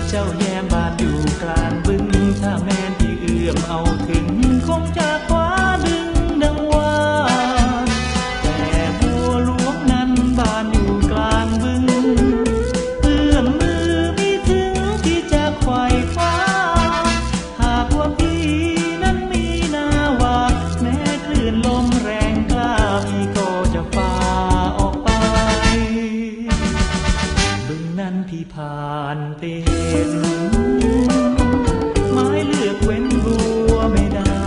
เจ้าแย้มบานอยู่กลางบึงถ้าแม่นที่เอื้อมเอาถึงคงจะคว้าดึงดังว่าแต่บัวหลวงนั้นบานอยู่กลางบึงเอื้อมมือไม่ถึงที่จะไขว่คว้าหากว่าพี่นั้นมีนาวาแม้คลื่นลมแรงกล้าพี่ก็จะฝ่าออกไปบึงนั้นพี่ผ่านไปเห็นไม้เลือกเว้นบัวไม่ได้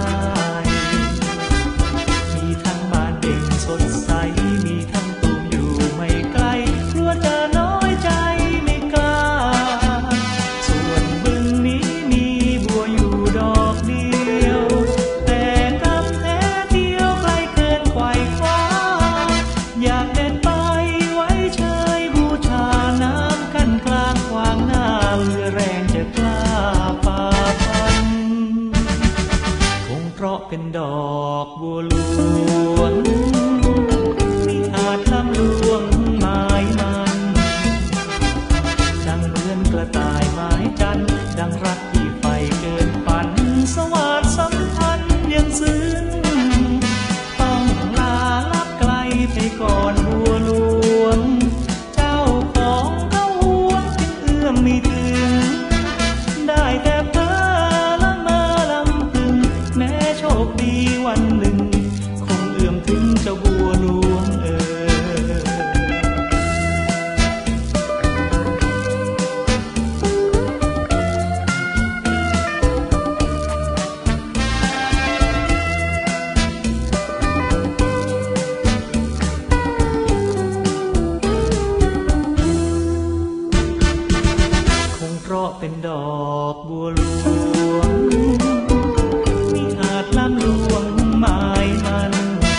มีทั้งบานเด่นสดใสมีทั้งตูมอยู่ไม่ไกลกลัวจะน้อยใจไม่กล้าส่วนบึงนี้มีบัวอยู่ดอกเดียวแต่กำแพงเดียวไกลเกินไขว่คว้าอยากเดินไปไว้เชยบูชาน้ำกั้นกลางขวางหน้าเหลือแรงจะกล้าฝ่าฟันคงเพราะเป็นดอกบัวหลวงที่อาจลำลวงหมายมันดังเหมือนกระต่ายหมายจันดังรักที่ไฟเกินฝันสวาทสัมพันธ์ยังซึ้งต้องลาลับไกลไปก่อนบัวหลวงเจ้าของเขาห่วงจึงเอื้อมไม่ถึงได้แต่เพ้อละเมอลำพึงแม้โชคดีวันหนึ่งคงเอื้อมถึงเจ้าบัวหลวงคงเพราะเป็นดอกบัวหลวงที่อาจล้ำลวงหมายมัน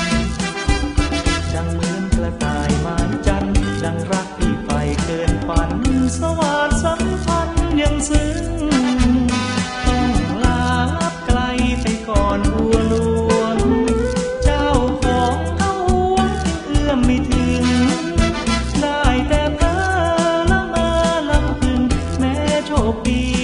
ดังเหมือนกระต่ายหมายจันดังรักที่ไฟเกินฝันสวาทสัมพันธ์ยังซึ้งต้องลาลับไกลไปก่อนบัวหลวงเจ้าของเขาห่วงเอื้อมไม่ถึงได้แต่เพ้อละเมอลำพึงแม้โชคดี